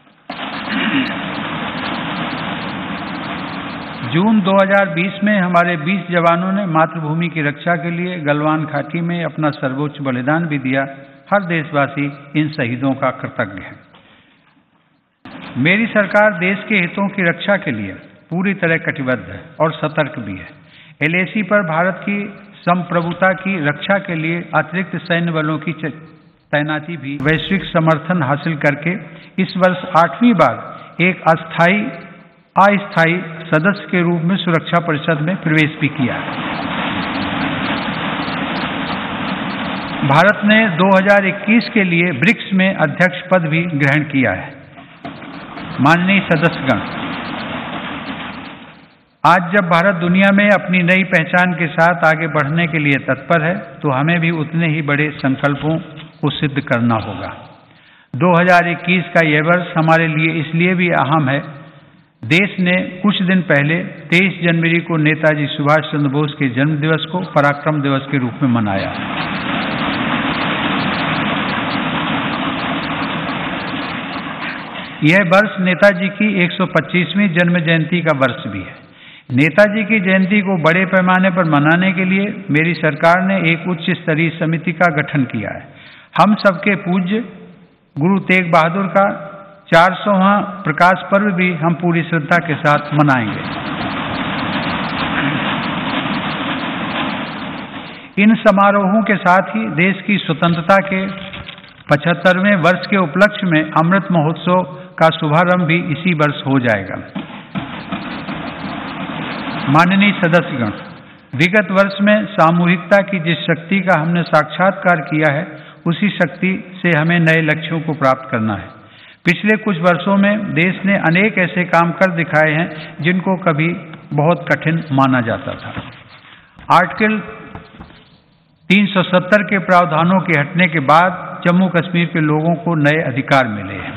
जून 2020 में हमारे 20 जवानों ने मातृभूमि की रक्षा के लिए गलवान घाटी में अपना सर्वोच्च बलिदान भी दिया। हर देशवासी इन शहीदों का कृतज्ञ है। मेरी सरकार देश के हितों की रक्षा के लिए पूरी तरह कटिबद्ध है और सतर्क भी है। LAC पर भारत की संप्रभुता की रक्षा के लिए अतिरिक्त सैन्य बलों की तैनाती भी वैश्विक समर्थन हासिल करके इस वर्ष 8वीं बार एक अस्थायी सदस्य के रूप में सुरक्षा परिषद में प्रवेश भी किया है। भारत ने 2021 के लिए ब्रिक्स में अध्यक्ष पद भी ग्रहण किया है। माननीय सदस्यगण, आज जब भारत दुनिया में अपनी नई पहचान के साथ आगे बढ़ने के लिए तत्पर है, तो हमें भी उतने ही बड़े संकल्पों को सिद्ध करना होगा। 2021 का यह वर्ष हमारे लिए इसलिए भी अहम है, देश ने कुछ दिन पहले 23 जनवरी को नेताजी सुभाष चंद्र बोस के जन्म दिवस को पराक्रम दिवस के रूप में मनाया। यह वर्ष नेताजी की 125वीं जन्म जयंती का वर्ष भी है। नेताजी की जयंती को बड़े पैमाने पर मनाने के लिए मेरी सरकार ने एक उच्च स्तरीय समिति का गठन किया है। हम सबके पूज्य गुरु तेग बहादुर का 400वां प्रकाश पर्व भी हम पूरी श्रद्धा के साथ मनाएंगे। इन समारोहों के साथ ही देश की स्वतंत्रता के 75वें वर्ष के उपलक्ष्य में अमृत महोत्सव का शुभारंभ भी इसी वर्ष हो जाएगा। माननीय सदस्यगण, विगत वर्ष में सामूहिकता की जिस शक्ति का हमने साक्षात्कार किया है, उसी शक्ति से हमें नए लक्ष्यों को प्राप्त करना है। पिछले कुछ वर्षों में देश ने अनेक ऐसे काम कर दिखाए हैं जिनको कभी बहुत कठिन माना जाता था। आर्टिकल 370 के प्रावधानों के हटने के बाद जम्मू कश्मीर के लोगों को नए अधिकार मिले हैं।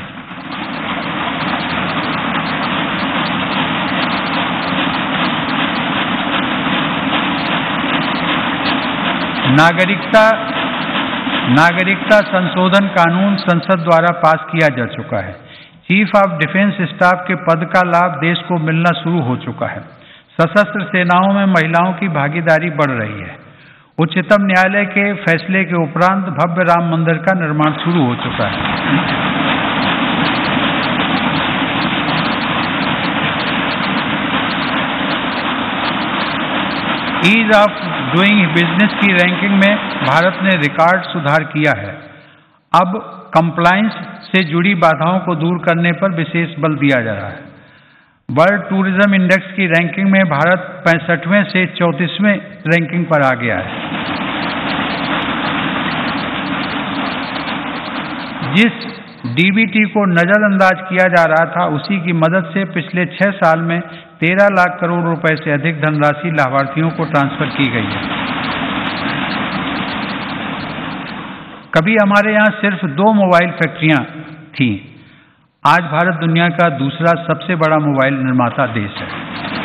नागरिकता संशोधन कानून संसद द्वारा पास किया जा चुका है। चीफ ऑफ डिफेंस स्टाफ के पद का लाभ देश को मिलना शुरू हो चुका है। सशस्त्र सेनाओं में महिलाओं की भागीदारी बढ़ रही है। उच्चतम न्यायालय के फैसले के उपरांत भव्य राम मंदिर का निर्माण शुरू हो चुका है। ईज ऑफ डूइंग बिजनेस की रैंकिंग में भारत ने रिकॉर्ड सुधार किया है। अब कंप्लायंस से जुड़ी बाधाओं को दूर करने पर विशेष बल दिया जा रहा है। वर्ल्ड टूरिज्म इंडेक्स की रैंकिंग में भारत 65वें से 34वें रैंकिंग पर आ गया है। जिस डीबीटी को नजरअंदाज किया जा रहा था, उसी की मदद से पिछले 6 साल में 13 लाख करोड़ रुपए से अधिक धनराशि लाभार्थियों को ट्रांसफर की गई है। कभी हमारे यहाँ सिर्फ 2 मोबाइल फैक्ट्रियां थीं। आज भारत दुनिया का दूसरा सबसे बड़ा मोबाइल निर्माता देश है।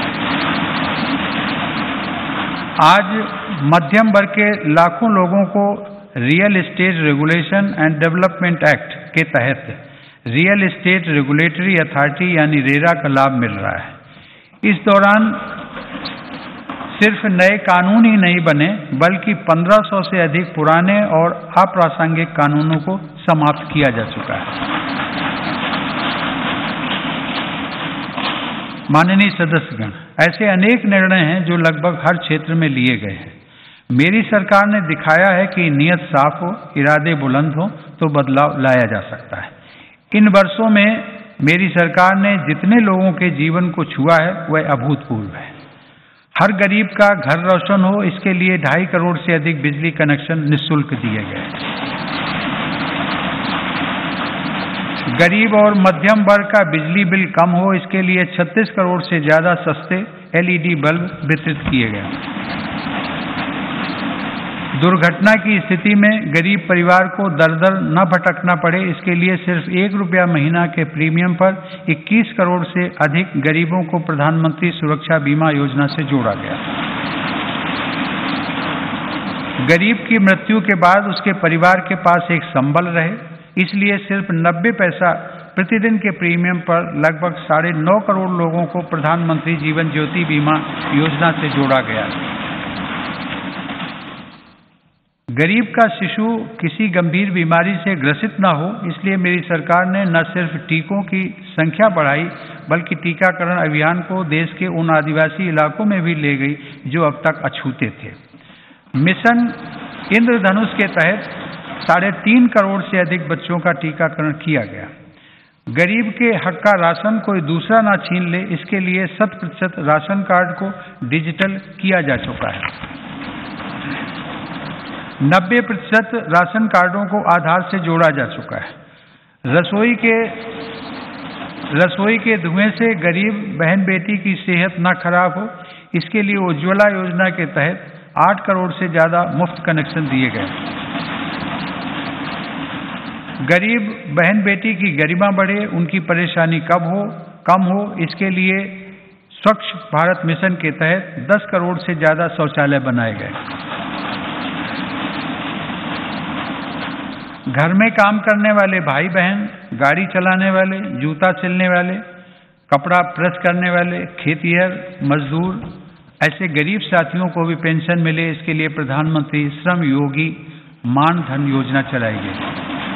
आज मध्यम वर्ग के लाखों लोगों को real estate regulation and development act के तहत रियल एस्टेट रेगुलेटरी अथॉरिटी यानी रेरा का लाभ मिल रहा है। इस दौरान सिर्फ नए कानून ही नहीं बने, बल्कि 1500 से अधिक पुराने और अप्रासंगिक कानूनों को समाप्त किया जा चुका है। माननीय सदस्यगण, ऐसे अनेक निर्णय हैं जो लगभग हर क्षेत्र में लिए गए हैं। मेरी सरकार ने दिखाया है कि नीयत साफ हो, इरादे बुलंद हो तो बदलाव लाया जा सकता है। इन वर्षों में मेरी सरकार ने जितने लोगों के जीवन को छुआ है, वह अभूतपूर्व है। हर गरीब का घर रोशन हो, इसके लिए 2.5 करोड़ से अधिक बिजली कनेक्शन निःशुल्क दिए गए। गरीब और मध्यम वर्ग का बिजली बिल कम हो, इसके लिए 36 करोड़ से ज्यादा सस्ते LED बल्ब वितरित किए गए। दुर्घटना की स्थिति में गरीब परिवार को दर दर न भटकना पड़े, इसके लिए सिर्फ 1 रुपया महीना के प्रीमियम पर 21 करोड़ से अधिक गरीबों को प्रधानमंत्री सुरक्षा बीमा योजना से जोड़ा गया। गरीब की मृत्यु के बाद उसके परिवार के पास एक संबल रहे, इसलिए सिर्फ 90 पैसा प्रतिदिन के प्रीमियम पर लगभग 9.5 करोड़ लोगों को प्रधानमंत्री जीवन ज्योति बीमा योजना से जोड़ा गया। गरीब का शिशु किसी गंभीर बीमारी से ग्रसित न हो, इसलिए मेरी सरकार ने न सिर्फ टीकों की संख्या बढ़ाई, बल्कि टीकाकरण अभियान को देश के उन आदिवासी इलाकों में भी ले गई जो अब तक अछूते थे। मिशन इंद्रधनुष के तहत 3.5 करोड़ से अधिक बच्चों का टीकाकरण किया गया। गरीब के हक का राशन कोई दूसरा ना छीन ले, इसके लिए 100% राशन कार्ड को डिजिटल किया जा चुका है। 90% राशन कार्डों को आधार से जोड़ा जा चुका है। रसोई के धुएं से गरीब बहन बेटी की सेहत ना खराब हो, इसके लिए उज्ज्वला योजना के तहत 8 करोड़ से ज्यादा मुफ्त कनेक्शन दिए गए। गरीब बहन बेटी की गरिमा बढ़े, उनकी परेशानी कम हो, इसके लिए स्वच्छ भारत मिशन के तहत 10 करोड़ से ज्यादा शौचालय बनाए गए। घर में काम करने वाले भाई बहन, गाड़ी चलाने वाले, जूता सिलने वाले, कपड़ा प्रेस करने वाले, खेतिहर मजदूर, ऐसे गरीब साथियों को भी पेंशन मिले, इसके लिए प्रधानमंत्री श्रम योगी मान धन योजना चलाई गई।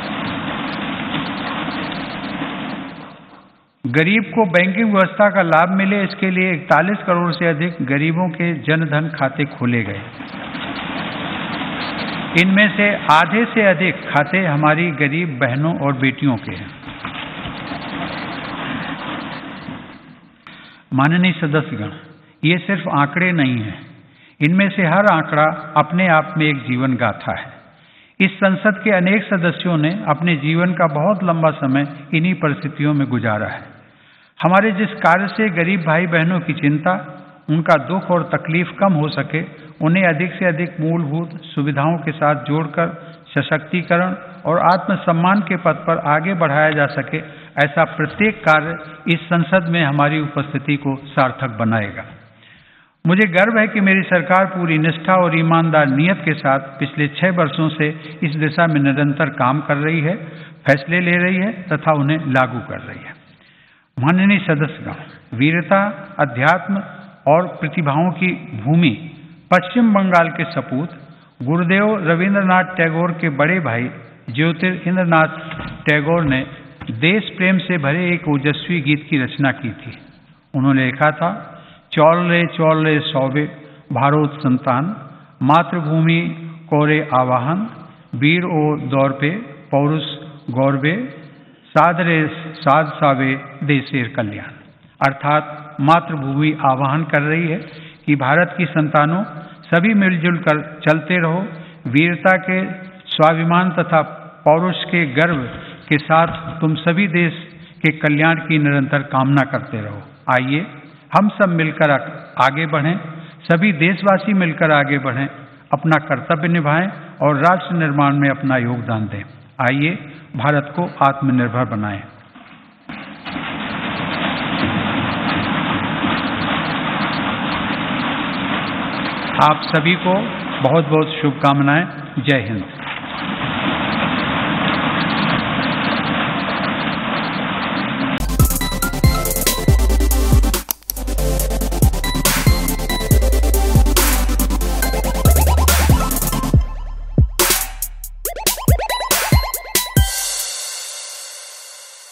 गरीब को बैंकिंग व्यवस्था का लाभ मिले, इसके लिए 41 करोड़ से अधिक गरीबों के जनधन खाते खोले गए। इनमें से आधे से अधिक खाते हमारी गरीब बहनों और बेटियों के हैं। माननीय सदस्यगण, ये सिर्फ आंकड़े नहीं हैं, इनमें से हर आंकड़ा अपने आप में एक जीवन गाथा है। इस संसद के अनेक सदस्यों ने अपने जीवन का बहुत लंबा समय इन्हीं परिस्थितियों में गुजारा है। हमारे जिस कार्य से गरीब भाई बहनों की चिंता, उनका दुख और तकलीफ कम हो सके, उन्हें अधिक से अधिक मूलभूत सुविधाओं के साथ जोड़कर सशक्तिकरण और आत्मसम्मान के पथ पर आगे बढ़ाया जा सके, ऐसा प्रत्येक कार्य इस संसद में हमारी उपस्थिति को सार्थक बनाएगा। मुझे गर्व है कि मेरी सरकार पूरी निष्ठा और ईमानदार नियत के साथ पिछले 6 वर्षों से इस दिशा में निरंतर काम कर रही है, फैसले ले रही है तथा उन्हें लागू कर रही है। माननीय सदस्यगण, वीरता, अध्यात्म और प्रतिभाओं की भूमि पश्चिम बंगाल के सपूत गुरुदेव रविंद्रनाथ टैगोर के बड़े भाई ज्योतिरिंद्रनाथ टैगोर ने देश प्रेम से भरे एक ओजस्वी गीत की रचना की थी। उन्होंने लिखा था, चौल रे सौवे भारोत संतान, मातृभूमि कोरे आवाहन, वीर ओ दौर पे पौरुष गौरवे, साध सावे देशेर कल्याण। अर्थात मातृभूमि आह्वान कर रही है कि भारत की संतानों, सभी मिलजुल कर चलते रहो, वीरता के स्वाभिमान तथा पौरुष के गर्व के साथ तुम सभी देश के कल्याण की निरंतर कामना करते रहो। आइए हम सब मिलकर आगे बढ़ें, सभी देशवासी मिलकर आगे बढ़ें, अपना कर्तव्य निभाएं और राष्ट्र निर्माण में अपना योगदान दें। आइए भारत को आत्मनिर्भर बनाएं। आप सभी को बहुत बहुत शुभकामनाएं। जय हिंद।